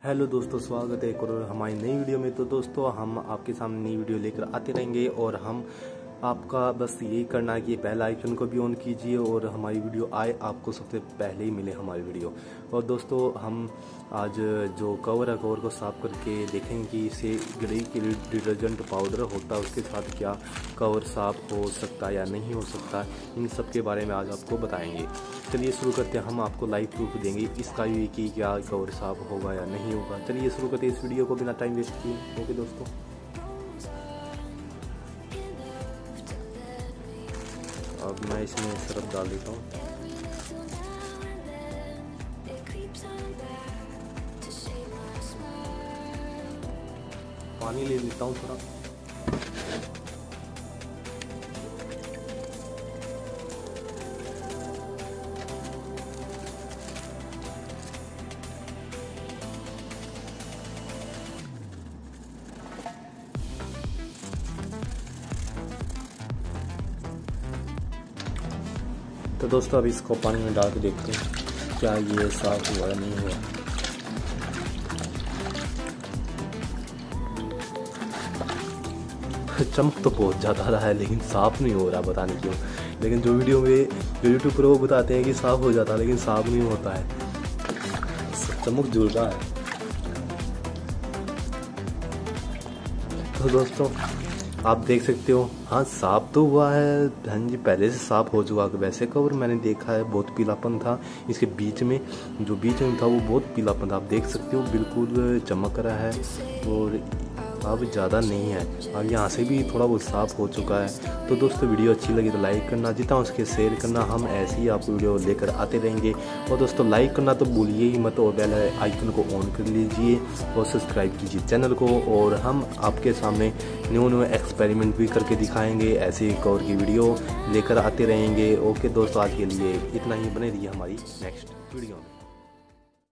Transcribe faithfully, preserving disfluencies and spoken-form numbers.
Hello दोस्तों, स्वागत है एक और हमारी नई वीडियो में। तो दोस्तों हम आपके सामने नई वीडियो लेकर आते रहेंगे और हम आपका बस यही करना है कि बेल आइकन को भी ऑन कीजिए और हमारी वीडियो आए आपको सबसे पहले ही मिले हमारी वीडियो। और दोस्तों हम आज जो कवर है कवर को साफ़ करके देखेंगे कि इसे गड़ी के डिटर्जेंट पाउडर होता है उसके साथ क्या कवर साफ़ हो सकता है या नहीं हो सकता, इन सब के बारे में आज आपको बताएंगे। चलिए शुरू करते हैं। हम आपको लाइव प्रूफ देंगे इसका भी कि क्या कवर साफ़ होगा या नहीं होगा। चलिए शुरू करते हैं इस वीडियो को बिना टाइम वेस्ट किए। ओके दोस्तों, अब मैं इसमें सरफ डाल देता हूँ। पानी ले लेता हूँ थोड़ा। तो दोस्तों अब इसको पानी में डाल के देखते हैं क्या ये साफ हुआ या नहीं हुआ। चमक तो बहुत ज़्यादा रहा है लेकिन साफ़ नहीं हो रहा, पता नहीं क्यों। लेकिन जो वीडियो में जो यूट्यूब पर वो बताते हैं कि साफ़ हो जाता है लेकिन साफ़ नहीं होता है, चमक जुड़ रहा है। तो दोस्तों आप देख सकते हो, हाँ साफ़ तो हुआ है। हाँ जी, पहले से साफ़ हो चुका है। वैसे कवर मैंने देखा है बहुत पीलापन था इसके बीच में, जो बीच में था वो बहुत पीलापन था। आप देख सकते हो बिल्कुल चमक रहा है और अब ज़्यादा नहीं है। अब यहाँ से भी थोड़ा बहुत साफ़ हो चुका है। तो दोस्तों वीडियो अच्छी लगी तो लाइक करना, जितना उसके शेयर करना। हम ऐसे ही आपको वीडियो लेकर आते रहेंगे। और दोस्तों लाइक करना तो भूलिए ही मत और बेल आइकन को ऑन कर लीजिए और सब्सक्राइब कीजिए चैनल को। और हम आपके सामने न्यू न्यू एक्सपेरिमेंट भी करके दिखाएंगे, ऐसे कवर की वीडियो लेकर आते रहेंगे। ओके दोस्तों, आज के लिए इतना ही। बने रहिए हमारी नेक्स्ट वीडियो में।